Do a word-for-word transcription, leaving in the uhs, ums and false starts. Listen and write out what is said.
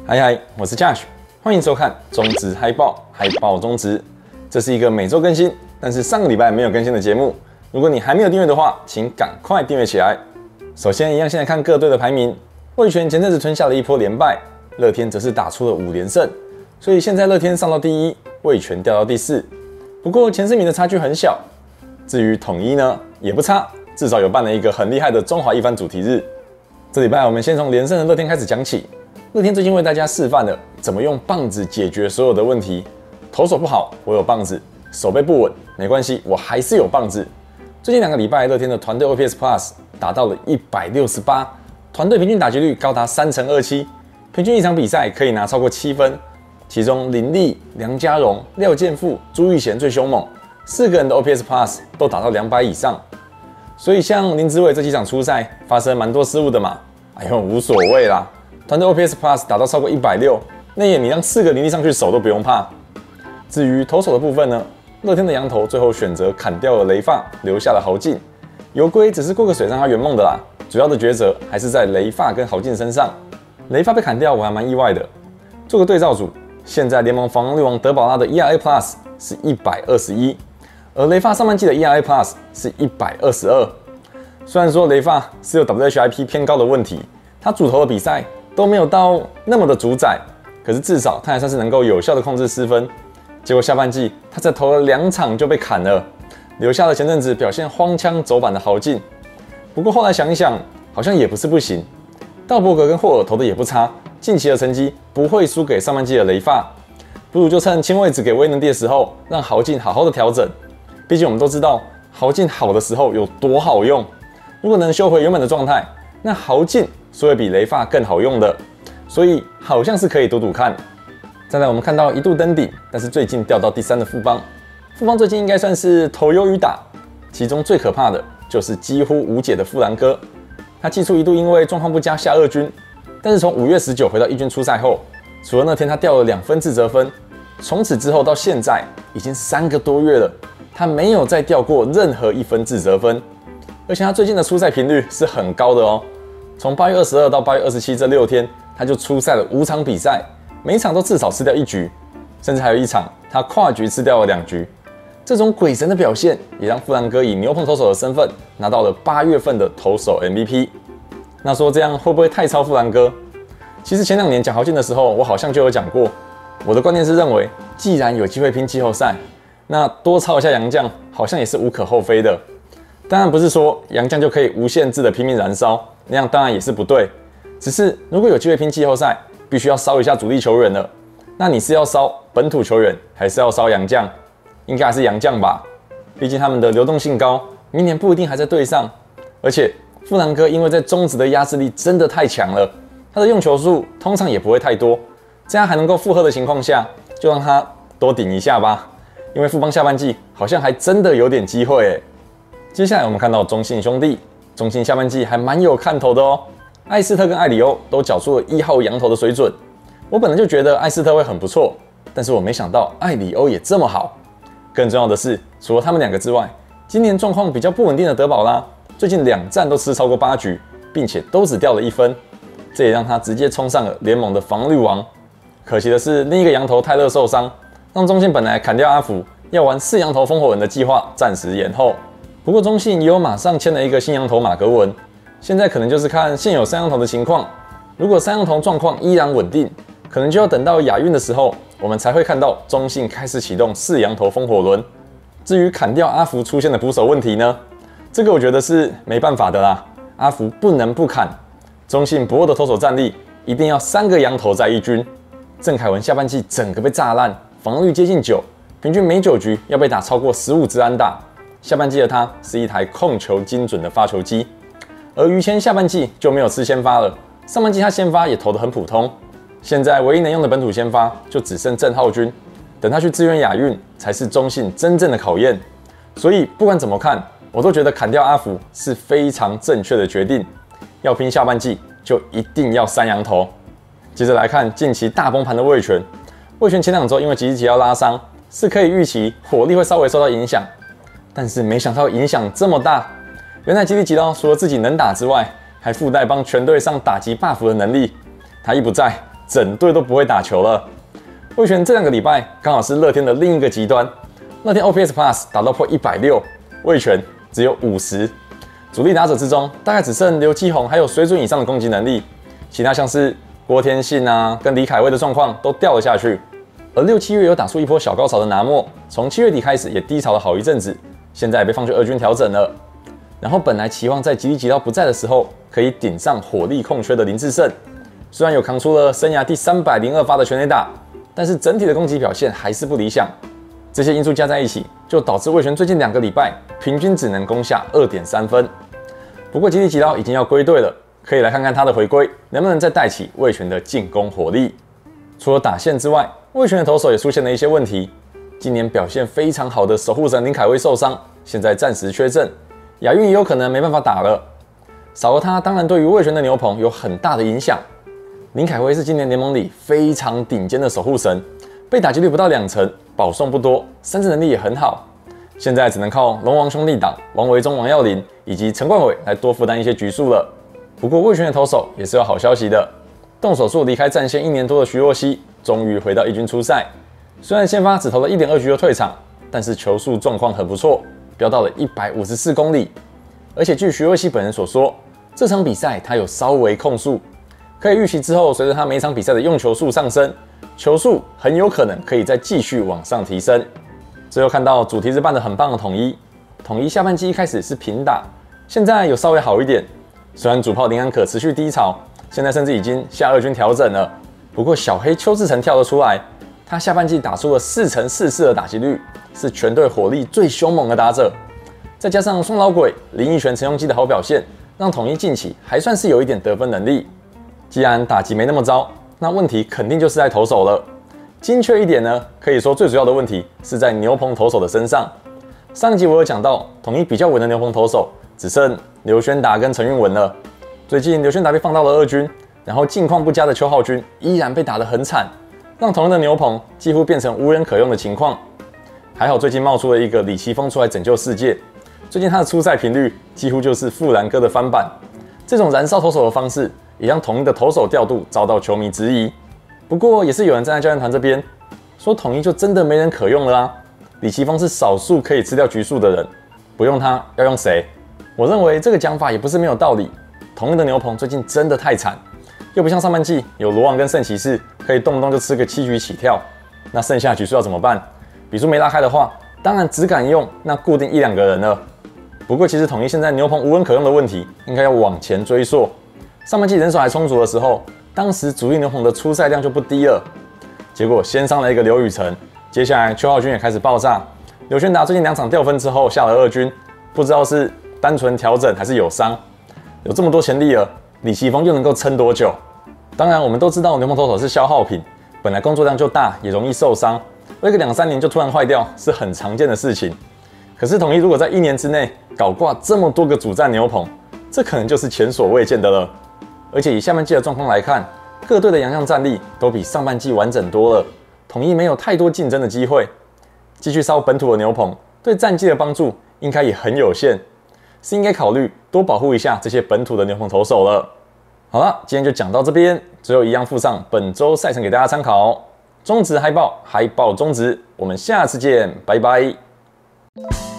嗨嗨，我是 Josh， 欢迎收看中职嗨报，嗨报中职。这是一个每周更新，但是上个礼拜没有更新的节目。如果你还没有订阅的话，请赶快订阅起来。首先，一样先来看各队的排名。味全前阵子吞下了一波连败，乐天则是打出了五连胜，所以现在乐天上到第一，味全掉到第四。不过前四名的差距很小。至于统一呢，也不差，至少有办了一个很厉害的中华一番主题日。这礼拜我们先从连胜的乐天开始讲起。乐天最近为大家示范了怎么用棒子解决所有的问题。投手不好，我有棒子；手背不稳，没关系，我还是有棒子。最近两个礼拜，乐天的团队 O P S Plus 达到了一百六十八，团队平均打击率高达三成二七，平均一场比赛可以拿超过七分。其中林立、梁家荣、廖健富、朱玉贤最凶猛，四个人的 O P S Plus 都达到两百以上。所以像林子伟这几场出赛发生蛮多失误的嘛，哎呦无所谓啦。团队 O P S Plus 达到超过一百六十，那也你让四个林立上去守都不用怕。至于投手的部分呢，乐天的洋投最后选择砍掉了雷发，留下了豪进。游龟只是过个水让他圆梦的啦，主要的抉择还是在雷发跟豪进身上。雷发被砍掉，我还蛮意外的。做个对照组，现在联盟防御王德保拉的 E R A Plus 是一百二十一，而雷发上半季的 E R A Plus 是一百二十二。虽然说雷发是有 W H I P 偏高的问题，他主投的比赛都没有到那么的主宰，可是至少他还算是能够有效的控制失分。结果下半季他才投了两场就被砍了，留下了前阵子表现荒腔走板的豪进。不过后来想一想，好像也不是不行。道伯格跟霍尔投的也不差，近期的成绩不会输给上半季的雷发。不如就趁清位置给威能帝的时候，让豪进好好的调整。毕竟我们都知道豪进好的时候有多好用，如果能修回原本的状态，那豪进是会比雷发更好用的，所以好像是可以赌赌看。再来，我们看到一度登顶，但是最近掉到第三的富邦。富邦最近应该算是投优于打，其中最可怕的就是几乎无解的富兰哥。他季初一度因为状况不佳下二军，但是从五月十九回到一军出赛后，除了那天他掉了两分自责分，从此之后到现在已经三个多月了，他没有再掉过任何一分自责分，而且他最近的出赛频率是很高的哦。从八月二十二到八月二十七这六天，他就出赛了五场比赛。每一场都至少吃掉一局，甚至还有一场他跨局吃掉了两局。这种鬼神的表现，也让富兰哥以牛棚投手的身份拿到了八月份的投手 M V P。那说这样会不会太超富兰哥？其实前两年讲豪进的时候，我好像就有讲过，我的观念是认为，既然有机会拼季后赛，那多超一下洋将好像也是无可厚非的。当然不是说洋将就可以无限制的拼命燃烧，那样当然也是不对。只是如果有机会拼季后赛，必须要烧一下主力球员了。那你是要烧本土球员，还是要烧洋将？应该还是洋将吧，毕竟他们的流动性高，明年不一定还在队上。而且富兰哥因为在中职的压制力真的太强了，他的用球数通常也不会太多，这样还能够负荷的情况下，就让他多顶一下吧。因为富邦下半季好像还真的有点机会诶。接下来我们看到中信兄弟，中信下半季还蛮有看头的哦。艾斯特跟艾里欧都缴出了一号洋投的水准，我本来就觉得艾斯特会很不错，但是我没想到艾里欧也这么好。更重要的是，除了他们两个之外，今年状况比较不稳定的德保拉，最近两战都吃超过八局，并且都只掉了一分，这也让他直接冲上了联盟的防御王。可惜的是，另一个洋投泰勒受伤，让中信本来砍掉阿福要玩四洋投风火轮的计划暂时延后。不过中信也有马上签了一个新洋投马格文。现在可能就是看现有三洋投的情况，如果三洋投状况依然稳定，可能就要等到亚运的时候，我们才会看到中信开始启动四洋投风火轮。至于砍掉阿福出现的捕手问题呢，这个我觉得是没办法的啦，阿福不能不砍。中信不弱的投手战力，一定要三个洋投在一军。郑凯文下半季整个被炸烂，防御率接近九，平均每九局要被打超过十五支安打。下半季的他是一台控球精准的发球机。而于谦下半季就没有吃先发了，上半季他先发也投得很普通，现在唯一能用的本土先发就只剩郑浩均，等他去支援亚运才是中信真正的考验。所以不管怎么看，我都觉得砍掉阿福是非常正确的决定。要拼下半季就一定要三洋投。接着来看近期大崩盘的味全，味全前两周因为吉吉要拉伤，是可以预期火力会稍微受到影响，但是没想到影响这么大。原来吉力吉捞除了自己能打之外，还附带帮全队上打击 buff 的能力。他一不在， 整队都不会打球了。味全这两个礼拜刚好是乐天的另一个极端，乐天 O P S Plus 打到破一百六十，味全只有五十。主力打者之中，大概只剩刘基宏还有水准以上的攻击能力，其他像是郭天信啊跟李凯威的状况都掉了下去。而六七月有打出一波小高潮的拿莫，从七月底开始也低潮了好一阵子，现在也被放去二军调整了。然后本来期望在吉力吉捞不在的时候可以顶上火力空缺的林智胜，虽然有扛出了生涯第三百零二发的全垒打，但是整体的攻击表现还是不理想。这些因素加在一起，就导致味全最近两个礼拜平均只能攻下 二点三分。不过吉力吉捞已经要归队了，可以来看看他的回归能不能再带起味全的进攻火力。除了打线之外，味全的投手也出现了一些问题。今年表现非常好的守护神林凯威受伤，现在暂时缺阵，亚运也有可能没办法打了。少了他，当然对于味全的牛棚有很大的影响。林凯威是今年联盟里非常顶尖的守护神，被打击率不到两成，保送不多，三振能力也很好。现在只能靠龙王兄弟党王维忠、王耀林以及陈冠伟来多负担一些局数了。不过味全的投手也是有好消息的，动手术离开战线一年多的徐若曦，终于回到一军出赛。虽然先发只投了 一点二局就退场，但是球速状况很不错，飙到了一百五十四公里。而且据徐若曦本人所说，这场比赛他有稍微控速，可以预期之后随着他每一场比赛的用球数上升，球速很有可能可以再继续往上提升。最后看到主题日办得很棒的统一，统一下半季一开始是平打，现在有稍微好一点。虽然主炮林安可持续低潮，现在甚至已经下二军调整了，不过小黑邱志成跳了出来，他下半季打出了四成四四的打击率，是全队火力最凶猛的打者。再加上双老鬼林奕泉、陈鏞基的好表现，让统一近期还算是有一点得分能力。既然打击没那么糟，那问题肯定就是在投手了。精确一点呢，可以说最主要的问题是在牛棚投手的身上。上一集我有讲到，统一比较稳的牛棚投手只剩刘轩达跟陈韵文了。最近刘轩达被放到了二军，然后近况不佳的邱浩军依然被打得很惨，让统一的牛棚几乎变成无人可用的情况。还好最近冒出了一个李奇峰出来拯救世界，最近他的出赛频率几乎就是富兰哥的翻版。这种燃烧投手的方式，也让统一的投手调度遭到球迷质疑。不过也是有人站在教练团这边，说统一就真的没人可用了啊！李奇峰是少数可以吃掉局数的人，不用他要用谁？我认为这个讲法也不是没有道理。统一的牛棚最近真的太惨，又不像上半季有罗旺跟圣骑士可以动不动就吃个七局起跳，那剩下局数要怎么办？比数没拉开的话，当然只敢用那固定一两个人了。不过其实统一现在牛棚无人可用的问题，应该要往前追溯。上半季人手还充足的时候，当时主力牛棚的出赛量就不低了。结果先上了一个刘宇辰，接下来邱浩军也开始爆炸。刘轩达最近两场掉分之后下了二军，不知道是单纯调整还是有伤。有这么多潜力了，李奇峰又能够撑多久？当然我们都知道牛棚投手是消耗品，本来工作量就大，也容易受伤，而一个两三年就突然坏掉是很常见的事情。可是统一如果在一年之内搞挂这么多个主战牛棚，这可能就是前所未见的了。而且以下半季的状况来看，各队的洋将战力都比上半季完整多了，统一没有太多竞争的机会。继续烧本土的牛棚，对战绩的帮助应该也很有限，是应该考虑多保护一下这些本土的牛棚投手了。好了，今天就讲到这边，最后一样附上本周赛程给大家参考。中职嗨爆，嗨爆中职，我们下次见，拜拜。